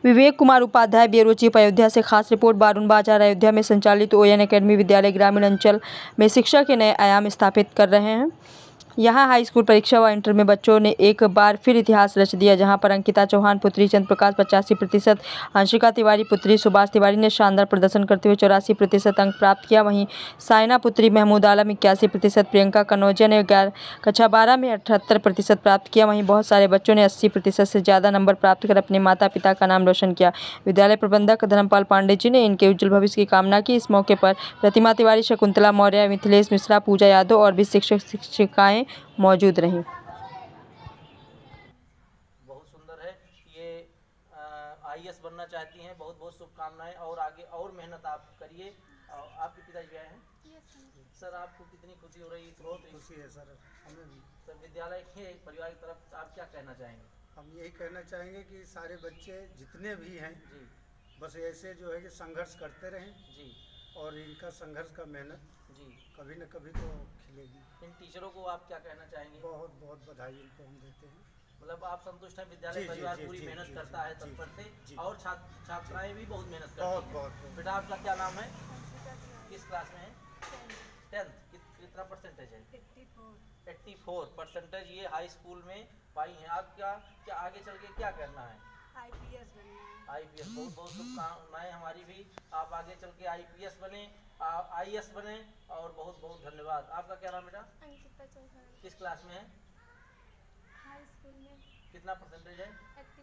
विवेक Kumar Upadhyay, bureau chief, Ayodhya से खास report. Barun बाजार अयोध्या में संचालित ओएन एकेडमी विद्यालय ग्रामीण अंचल में शिक्षा के नए आयाम स्थापित कर रहे हैं। यहाँ हाई स्कूल परीक्षा व इंटर में बच्चों ने एक बार फिर इतिहास रच दिया, जहाँ पर अंकिता चौहान पुत्री चंद्र प्रकाश 85%, अंशिका तिवारी पुत्री सुभाष तिवारी ने शानदार प्रदर्शन करते हुए 84% अंक प्राप्त किया। वहीं साइना पुत्री महमूद आलम 81%, प्रियंका कनौजिया ने कक्षा 12 में 78% प्राप्त किया। वहीं बहुत सारे बच्चों ने 80% से ज़्यादा नंबर प्राप्त कर अपने माता पिता का नाम रोशन किया। विद्यालय प्रबंधक धर्मपाल पांडे जी ने इनके उज्जवल भविष्य की कामना की। इस मौके पर प्रतिमा तिवारी, शकुंतला मौर्य, मिथिलेश मिश्रा, पूजा यादव और भी शिक्षक शिक्षिकाएं मौजूद रहीं। बहुत सुंदर है। ये आईएएस बनना चाहती हैं। बहुत बहुत शुभकामनाएं और आगे और मेहनत आप करिए। आपके पिताजी आए हैं? सर, आपको कितनी खुशी हो रही है? बहुत खुशी है सर, हमें भी। सर, विद्यालय के परिवार की तरफ आप क्या कहना चाहेंगे? हम यही कहना चाहेंगे कि सारे बच्चे जितने भी हैं जी, बस ऐसे जो है कि संघर्ष करते रहें जी, और इनका संघर्ष का मेहनत जी। कभी न कभी तो खिलेगी। इन टीचरों को आप क्या कहना चाहेंगे? बहुत बहुत बधाई इनको हम देते हैं। मतलब आप संतुष्ट हैं? विद्यालय जी, परिवार जी, पूरी जी, मेहनत जी, करता है जी, तत्पर जी, से, जी। और छात्राएं भी बहुत मेहनत करती बहुत हैं। बहुत बेटा, आपका क्या नाम है? किस क्लास में है? 10th। कितना परसेंटेज है? 84 परसेंटेज ये हाई स्कूल में पाई हैं। आप क्या आगे चल के क्या करना है? आईपीएस बनना है। आईपीएस। बहुत बहुत शुभकामनाएं हमारी भी। आप आगे चल के आईपीएस बने, आईएएस बने, और बहुत बहुत धन्यवाद। आपका क्या नाम बेटा? अंकिता चौहान। किस क्लास में है? हाई स्कूल में। कितना परसेंटेज है?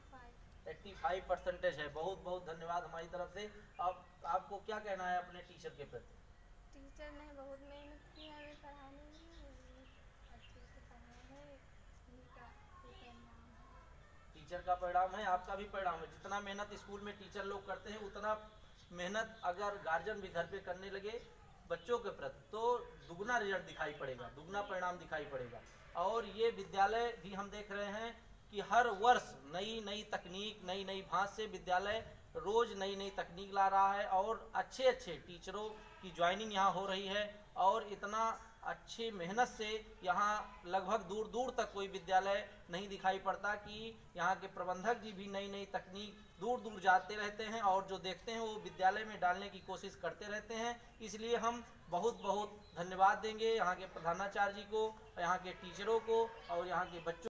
85। 85% है। बहुत बहुत धन्यवाद हमारी तरफ से। अब आपको क्या कहना है अपने टीचर के प्रति? टीचर ने बहुत मेहनत की है हमें पढ़ाने में, अच्छे से पढ़ाया है। स्कूल का परिणाम है। टीचर का परिणाम है, आपका भी परिणाम है। जितना मेहनत स्कूल में टीचर लोग करते हैं, उतना मेहनत अगर गार्जियन भी घर पे करने लगे बच्चों के प्रति, तो दुगना रिजल्ट दिखाई पड़ेगा, दुगना परिणाम दिखाई पड़ेगा। और ये विद्यालय भी हम देख रहे हैं कि हर वर्ष नई नई तकनीक, नई नई भांति से विद्यालय रोज नई नई तकनीक ला रहा है, और अच्छे अच्छे टीचरों की ज्वाइनिंग यहाँ हो रही है। और इतना अच्छी मेहनत से यहाँ लगभग दूर दूर तक कोई विद्यालय नहीं दिखाई पड़ता कि यहाँ के प्रबंधक जी भी नई नई तकनीक दूर दूर जाते रहते हैं, और जो देखते हैं वो विद्यालय में डालने की कोशिश करते रहते हैं। इसलिए हम बहुत बहुत धन्यवाद देंगे यहाँ के प्रधानाचार्य जी को, यहाँ के टीचरों को और यहाँ के बच्चों